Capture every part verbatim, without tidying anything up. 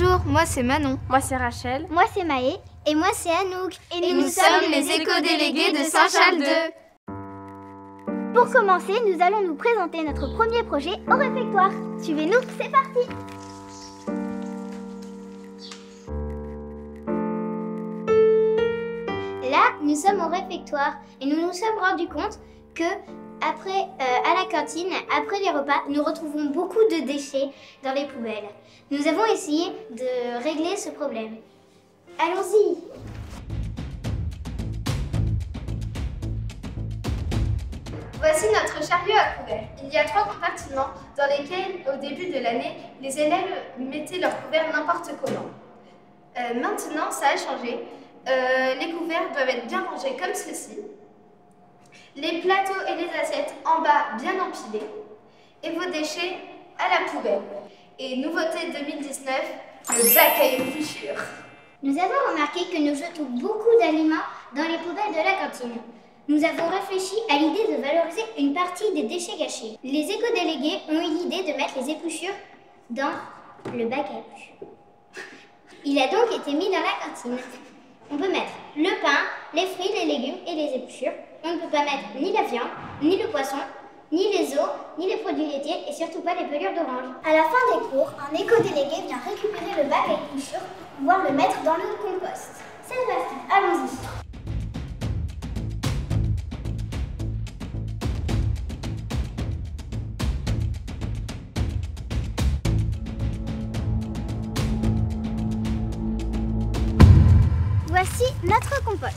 Bonjour, moi c'est Manon. Moi c'est Rachel. Moi c'est Maë. Et moi c'est Anouk. Et, et nous, nous sommes les éco-délégués de Saint-Charles deux. Pour commencer, nous allons nous présenter notre premier projet au réfectoire. Suivez-nous, c'est parti! Là, nous sommes au réfectoire et nous nous sommes rendus compte que après, euh, à la cantine, après les repas, nous retrouvons beaucoup de déchets dans les poubelles. Nous avons essayé de régler ce problème. Allons-y! Voici notre chariot à couverts. Il y a trois compartiments dans lesquels, au début de l'année, les élèves mettaient leurs couverts n'importe comment. Euh, maintenant, ça a changé. Euh, les couverts doivent être bien rangés comme ceci. Les plateaux et les assiettes en bas bien empilés. Et vos déchets à la poubelle. Et nouveauté deux mille dix-neuf, le bac à épluchures. Nous avons remarqué que nous jetons beaucoup d'aliments dans les poubelles de la cantine. Nous avons réfléchi à l'idée de valoriser une partie des déchets gâchés. Les éco-délégués ont eu l'idée de mettre les épluchures dans le bac à épluchures. Il a donc été mis dans la cantine. On peut mettre le pain, les fruits, les légumes et les épluchures. On ne peut pas mettre ni la viande, ni le poisson, ni les os, ni les produits laitiers et surtout pas les pelures d'orange. À la fin des cours, un éco-délégué vient récupérer le bac à épluchures pour pouvoir le mettre dans le compost. C'est parti, allons-y. Voici notre compost.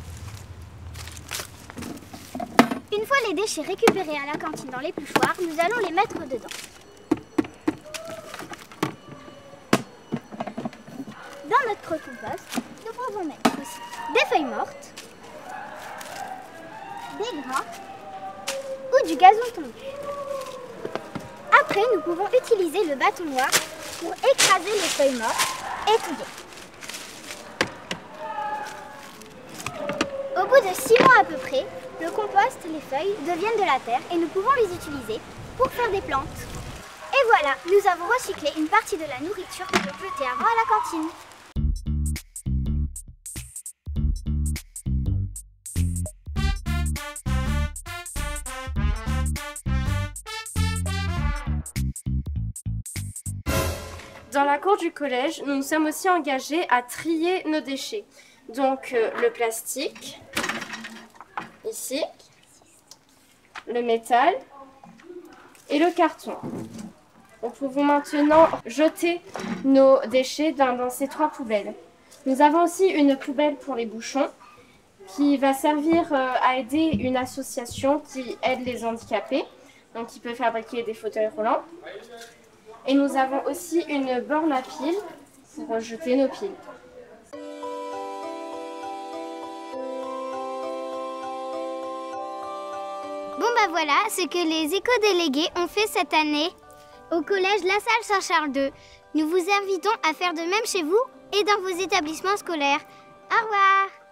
Une fois les déchets récupérés à la cantine dans l'épluchoir, nous allons les mettre dedans. Dans notre compost, nous pouvons mettre aussi des feuilles mortes, des grains ou du gazon tondu. Après, nous pouvons utiliser le bâton noir pour écraser les feuilles mortes et touiller. Au bout de six mois à peu près, le compost, les feuilles deviennent de la terre et nous pouvons les utiliser pour faire des plantes. Et voilà, nous avons recyclé une partie de la nourriture que l'on jetait avant à la cantine. Dans la cour du collège, nous nous sommes aussi engagés à trier nos déchets. Donc euh, le plastique, ici, le métal et le carton. Nous pouvons maintenant jeter nos déchets dans, dans ces trois poubelles. Nous avons aussi une poubelle pour les bouchons qui va servir euh, à aider une association qui aide les handicapés, donc qui peut fabriquer des fauteuils roulants. Et nous avons aussi une borne à piles pour jeter nos piles. Bon bah voilà ce que les éco-délégués ont fait cette année au collège La Salle Saint-Charles deux. Nous vous invitons à faire de même chez vous et dans vos établissements scolaires. Au revoir!